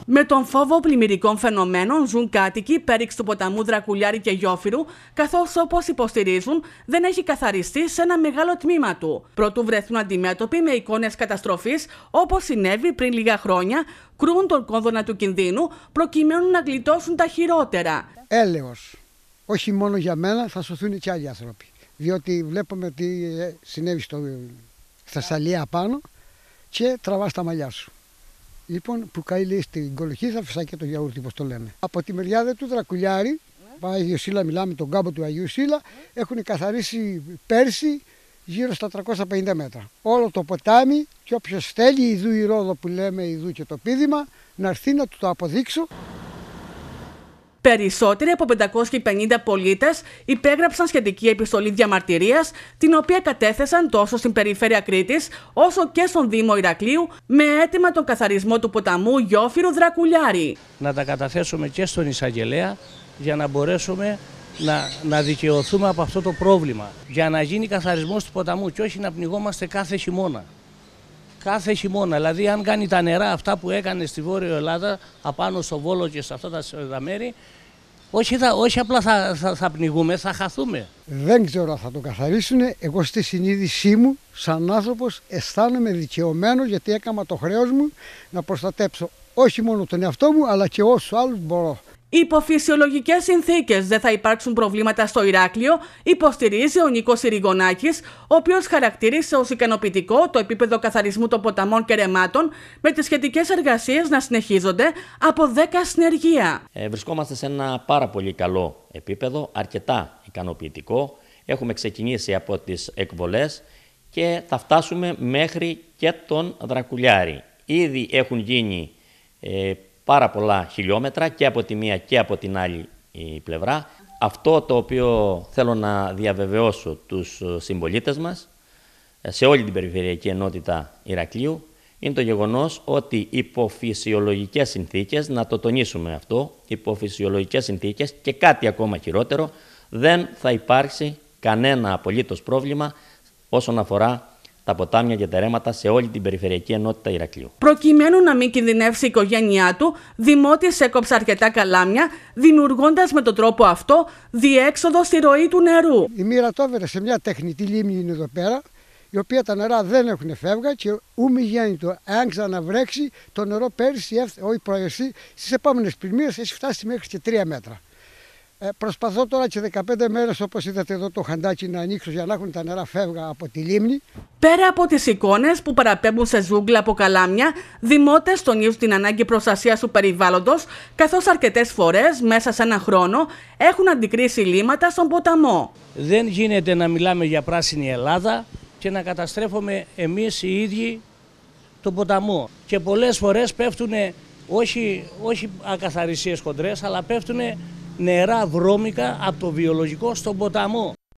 Με τον φόβο πλημμυρικών φαινομένων ζουν κάτοικοι πέριξ του ποταμού Δρακουλιάρη και Γιόφυρου, καθώς όπως υποστηρίζουν δεν έχει καθαριστεί σε ένα μεγάλο τμήμα του. Προτού βρεθούν αντιμέτωποι με εικόνες καταστροφής, όπως συνέβη πριν λίγα χρόνια, κρούν τον κόδωνα του κινδύνου προκειμένου να γλιτώσουν τα χειρότερα. Έλεος, όχι μόνο για μένα, θα σωθούν και άλλοι άνθρωποι. Διότι βλέπουμε τι συνέβη στη Θεσσαλία απάνω και τραβάς τα μαλλιά σου. Λοιπόν, που καεί στην κολοχή θα φυσάει και το γιαούρτι, όπως το λένε. Από τη μεριά του Δρακουλιάρη, Αγίου Σύλλα, μιλάμε τον κάμπο του Αγίου Σύλλα, έχουν καθαρίσει πέρσι γύρω στα 350 μέτρα. Όλο το ποτάμι και όποιος θέλει, ιδού η Ρόδο που λέμε, ιδού και το πίδημα, να έρθει να του το αποδείξω. Περισσότεροι από 550 πολίτες υπέγραψαν σχετική επιστολή διαμαρτυρίας, την οποία κατέθεσαν τόσο στην περιφέρεια Κρήτης όσο και στον Δήμο Ηρακλείου με αίτημα τον καθαρισμό του ποταμού Γιόφυρου Δρακουλιάρη. Να τα καταθέσουμε και στον εισαγγελέα για να μπορέσουμε να δικαιωθούμε από αυτό το πρόβλημα. Για να γίνει καθαρισμός του ποταμού και όχι να πνιγόμαστε κάθε χειμώνα. Κάθε χειμώνα, δηλαδή αν κάνει τα νερά αυτά που έκανε στη Βόρεια Ελλάδα, απάνω στο Βόλο και σε αυτά τα μέρη, όχι απλά θα πνιγούμε, θα χαθούμε. Δεν ξέρω αν θα το καθαρίσουν. Εγώ στη συνείδησή μου, σαν άνθρωπος, αισθάνομαι δικαιωμένο γιατί έκανα το χρέος μου να προστατέψω όχι μόνο τον εαυτό μου, αλλά και όσους άλλους μπορώ. Υπό φυσιολογικές συνθήκες δεν θα υπάρξουν προβλήματα στο Ηράκλειο, υποστηρίζει ο Νίκος Ηρηγονάκης, ο οποίος χαρακτήρισε ως ικανοποιητικό το επίπεδο καθαρισμού των ποταμών και ρεμάτων, με τις σχετικές εργασίες να συνεχίζονται από 10 συνεργεία. Βρισκόμαστε σε ένα πάρα πολύ καλό επίπεδο, αρκετά ικανοποιητικό. Έχουμε ξεκινήσει από τις εκβολές και θα φτάσουμε μέχρι και τον Δρακουλιάρη. Ήδη έχουν γίνει πάρα πολλά χιλιόμετρα και από τη μία και από την άλλη πλευρά. Αυτό το οποίο θέλω να διαβεβαιώσω τους συμπολίτες μας σε όλη την περιφερειακή ενότητα Ηρακλείου είναι το γεγονός ότι υπό φυσιολογικές συνθήκες, να το τονίσουμε αυτό, υπό φυσιολογικές συνθήκες και κάτι ακόμα χειρότερο, δεν θα υπάρξει κανένα απολύτως πρόβλημα όσον αφορά τα ποτάμια και τα ρέματα σε όλη την περιφερειακή ενότητα Ηρακλείου. Προκειμένου να μην κινδυνεύσει η οικογένειά του, Δημότης έκοψε αρκετά καλάμια, δημιουργώντας με τον τρόπο αυτό διέξοδο στη ροή του νερού. Η μοίρα το έβγαλε σε μια τεχνητή λίμνη είναι εδώ πέρα, η οποία τα νερά δεν έχουν φεύγα και ούμι γέννητο. Εάν ξαναβρέξει, το νερό πέρυσι, όχι προεσί, στις επόμενες πλημμύρες έχει φτάσει μέχρι και 3 μέτρα. Προσπαθώ τώρα και 15 μέρες, όπως είδατε εδώ το χαντάκι, να ανοίξω για να έχουν τα νερά φεύγα από τη λίμνη. Πέρα από τις εικόνες που παραπέμπουν σε ζούγκλα από καλάμια, δημότες τονίζουν την ανάγκη προστασίας του περιβάλλοντος, καθώς αρκετές φορές μέσα σε ένα χρόνο έχουν αντικρίσει λίμματα στον ποταμό. Δεν γίνεται να μιλάμε για πράσινη Ελλάδα και να καταστρέφουμε εμείς οι ίδιοι τον ποταμό. Και πολλές φορές πέφτουν όχι ακαθαρισίες χοντρές, αλλά πέφτουν νερά βρώμικα από το βιολογικό στον ποταμό.